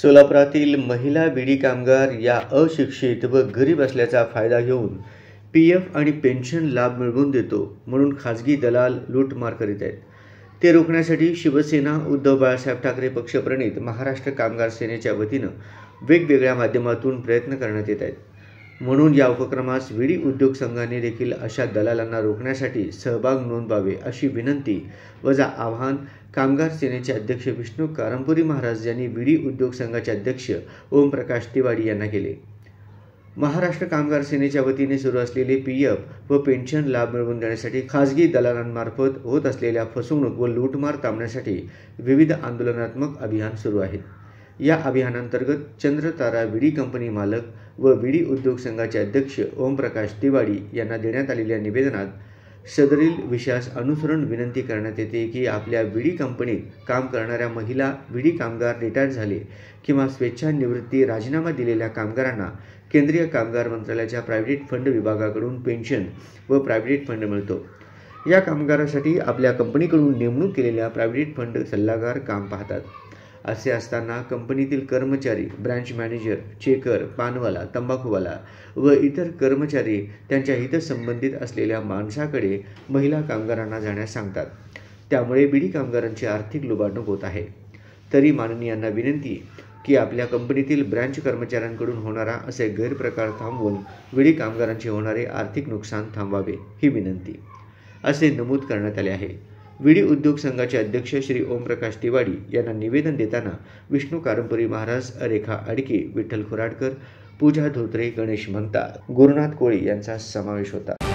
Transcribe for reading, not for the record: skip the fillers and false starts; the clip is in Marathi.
सोलापुरातील महिला विडी कामगार या अशिक्षित व गरीब असल्याचा फायदा घेऊन पीएफ आणि पेन्शन लाभ मिळवून देतो म्हणून खाजगी दलाल लूटमार करीत आहेत। ते रोखण्यासाठी शिवसेना, उद्धव बाळासाहेब ठाकरे पक्षप्रणित महाराष्ट्र कामगार सेनेच्या वतीनं वेगवेगळ्या माध्यमातून प्रयत्न करण्यात येत आहेत। म्हणून या उपक्रमास विडी उद्योग संघाने देखील अशा दलालांना रोखण्यासाठी सहभाग नोंदवावे अशी विनंती वजा आवाहन कामगार सेनेचे अध्यक्ष विष्णू कारंपुरी महाराज यांनी विडी उद्योग संघाचे अध्यक्ष ओमप्रकाश तिवाडी यांना केले। महाराष्ट्र कामगार सेनेच्या वतीने सुरू असलेले पीएफ व पेन्शन लाभ मिळवून देण्यासाठी खाजगी दलालांमार्फत होत असलेल्या फसवणूक व लूटमार थांबण्यासाठी विविध आंदोलनात्मक अभियान सुरू आहेत। या अभियानांतर्गत चंद्रतारा विडी कंपनी मालक व विडी उद्योग संघाचे अध्यक्ष ओमप्रकाश तिवाडी यांना देण्यात आलेल्या निवेदनात सदरील विषयास अनुसरून विनंती करण्यात येते की आपल्या विडी कंपनीत काम करणाऱ्या महिला विडी कामगार रिटायर झाले किंवा स्वेच्छानिवृत्ती राजीनामा दिलेल्या कामगारांना केंद्रीय कामगार मंत्रालयाच्या प्रायव्हेट फंड विभागाकडून पेन्शन व प्रायव्हेट फंड मिळतो। या कामगारासाठी आपल्या कंपनीकडून नेमणूक केलेल्या प्रायव्हेट फंड सल्लागार काम पाहतात। असे असताना कंपनीतील कर्मचारी, ब्रांच मॅनेजर, चेकर, पानवाला, तंबाखूवाला व इतर कर्मचारी त्यांच्या हितसंबंधित असलेल्या माणसाकडे महिला कामगारांना जाण्यास सांगतात। त्यामुळे विडी कामगारांची आर्थिक लुबाडणूक होत आहे। तरी माननीयांना विनंती की आपल्या कंपनीतील ब्रांच कर्मचाऱ्यांकडून होणारा असे गैरप्रकार थांबवून विडी कामगारांचे होणारे आर्थिक नुकसान थांबवावे ही विनंती असे नमूद करण्यात आले आहे। विडी उद्योग संघाचे अध्यक्ष श्री ओमप्रकाश तिवाडी यांना निवेदन देताना विष्णू कारंपुरी महाराज, रेखा अडके, विठ्ठल खुराडकर, पूजा धोत्रे, गणेश मंता, गुरुनाथ कोळी यांचा समावेश होता।